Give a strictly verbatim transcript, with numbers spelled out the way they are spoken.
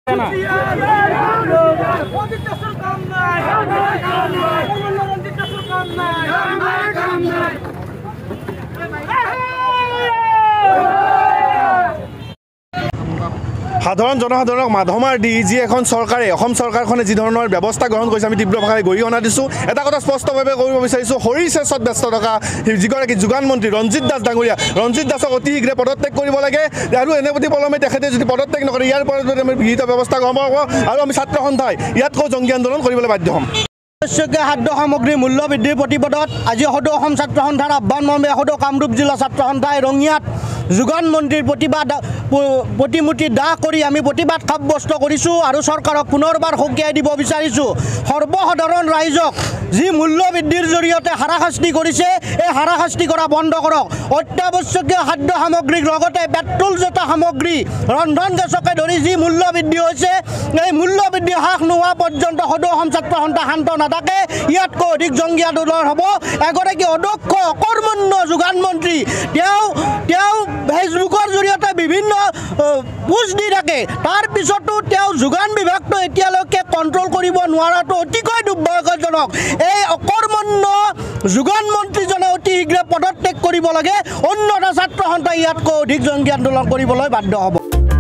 সাধাৰণ জনসাধাৰণক মাধমাৰ দি যি এখন চৰকাৰে অসম চৰকাৰখনে যি ধৰণৰ ব্যৱস্থা গ্ৰহণ কৰিছে আমি তীব্ৰ ভাষাৰে গৰিহণা দিছোঁ। এটা কথা স্পষ্টভাৱে কৰিব বিচাৰিছোঁ, হৰিচেচত ব্যস্ত থকা যিগৰাকী যোগান মন্ত্ৰী ৰঞ্জিত দাস ডাঙৰীয়া, ৰঞ্জিত দাসক অতি শীঘ্ৰে পদত্যাগ কৰিব লাগে আৰু এনে প্ৰতি পলমে তেখেতে যদি পদত্যাগ নকৰে ইয়াৰ পৰা আমি বিহিত ব্যৱস্থা গ্ৰহণ কৰিব আৰু আমি ছাত্ৰ সন্থাই ইয়াতকৈ জংগী আন্দোলন কৰিবলৈ বাধ্য হ'ম। আৱশ্যকীয় খাদ্য সামগ্ৰীৰ মূল্য বৃদ্ধিৰ প্ৰতিবাদত আজি সদৌ অসম ছাত্ৰ সন্থাৰ আহ্বান মৰ্মে সদৌ কামৰূপ জিলা ছাত্ৰ সন্থাই ৰঙিয়াত যোগান মন্ত্ৰীৰ প্ৰতিবাদ প্ৰতিমূৰ্তি দাহ কৰি আমি প্ৰতিবাদ সাব্যস্ত কৰিছোঁ আৰু চৰকাৰক পুনৰবাৰ সকীয়াই দিব বিচাৰিছোঁ। সৰ্বসাধাৰণ ৰাইজক যি মূল্য বৃদ্ধিৰ জৰিয়তে হাৰাশাস্তি কৰিছে এই হাৰাশাস্তি কৰা বন্ধ কৰক। অত্যাৱশ্যকীয় খাদ্য সামগ্ৰীৰ লগতে পেট্ৰলজাত সামগ্ৰী ৰন্ধন গেছকে ধৰি যি মূল্য বৃদ্ধি হৈছে এই মূল্য বৃদ্ধি হ্ৰাস নোহোৱা পৰ্যন্ত সদৌ অসম ছাত্ৰ সন্থা শান্ত নাথাকে। ইয়াতকৈ অধিক জংগী আন্দোলন হ'ব। এগৰাকী অদক্ষ অকৰ্মণ্য যোগান মন্ত্ৰী তেওঁ তেওঁ ফেচবুকৰ জৰিয়তে বিভিন্ন পোষ্ট দি থাকে, তাৰপিছতো তেওঁ যোগান বিভাগটো এতিয়ালৈকে কণ্ট্ৰল কৰিব নোৱাৰাটো অতিকৈ দুৰ্ভাগ্যজনক। এই অকৰ্মণ্য যোগান মন্ত্ৰীজনে অতি শীঘ্ৰে পদত্যাগ কৰিব লাগে, অন্যথা ছাত্ৰ সন্থাই ইয়াতকৈ অধিক জংগী আন্দোলন কৰিবলৈ বাধ্য হ'ব।